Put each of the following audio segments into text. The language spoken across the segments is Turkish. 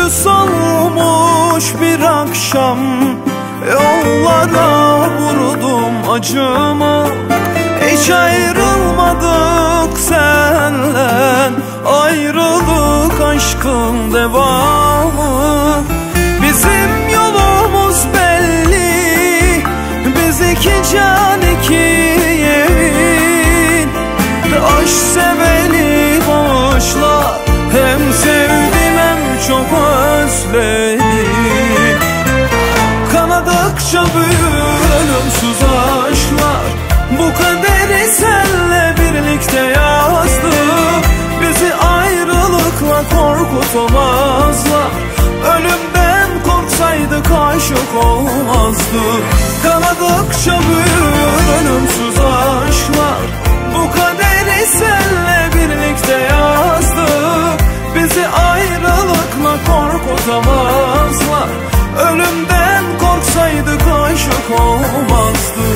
Gülü solmuş bir akşam, yollara vurdum acımı. Hiç ayrılmadık senle, ayrılık aşkın devamı. Bizim yolumuz belli, biz iki can iki yemin. Aşk seveni bağışla, hem sevdim hem çok özledim. Kanadıkça büyür ölümsüz aşklar, bu kaderi senle birlikte yazdı. Bizi ayrılıkla korkutamazlar, ölümden korksaydık aşık olmazdı. Kanadıkça büyür ölümsüz aşklar, bu kaderi senle birlikte yazdı. Bizi ayrılıkla korkutamazlar, ölümden korksaydık aşık olmazdı.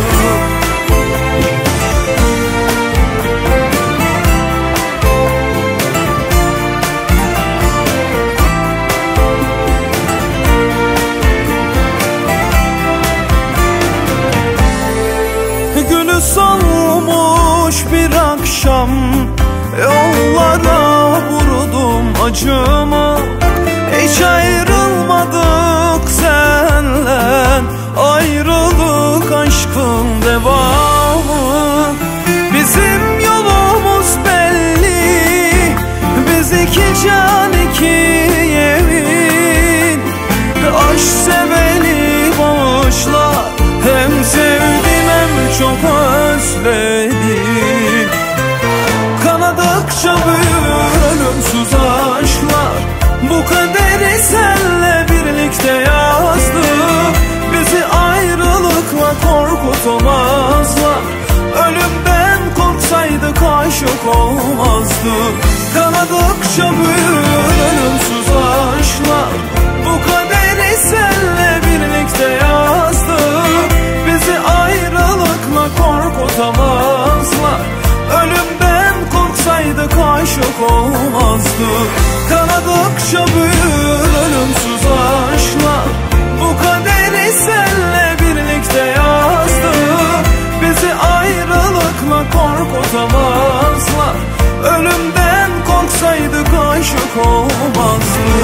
Gülü solmuş bir akşam, yollara vurdum acımı. Hiç ayrılmadık senle, ayrılık aşkın devamı. Bizim yolumuz belli, biz iki can iki yemin. Aşk seveni bağışla, hem sevdim hem çok özledim. Kanadıkça büyür ölümsüz aşklar, bu kaderi senle birlikte yazdı. Bizi ayrılıkla korkutamazlar, ölümden korksaydık aşık olmazdı. Kanadıkça büyür ölümsüz aşklar, bu kaderi senle birlikte yazdı. Bizi ayrılıkla korkutamazlar, ölümden korksaydık aşık olmazdı. Kanadıkça büyür ölümsüz aşklar, bu kaderi senle birlikte yazdı. Bizi ayrılıkla korkutamazlar, ölümden korksaydık aşık olmazdı.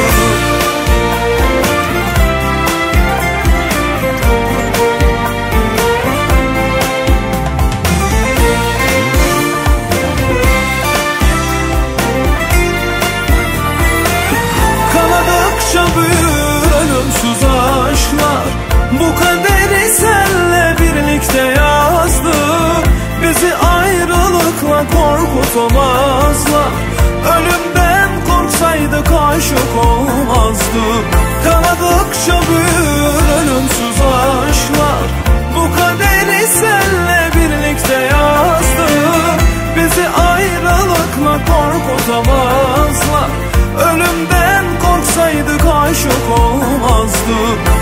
Büyür ölümsüz aşklar, bu kaderi senle birlikte yazdı. Bizi ayrılıkla korkutamazlar, ölümden korksaydık aşık olmazdı. Kanadıkça büyür ölümsüz aşklar, bu kaderi senle birlikte yazdı. Bizi ayrılıkla korkutamazlar, ölümden korksaydık aşık olmazdı.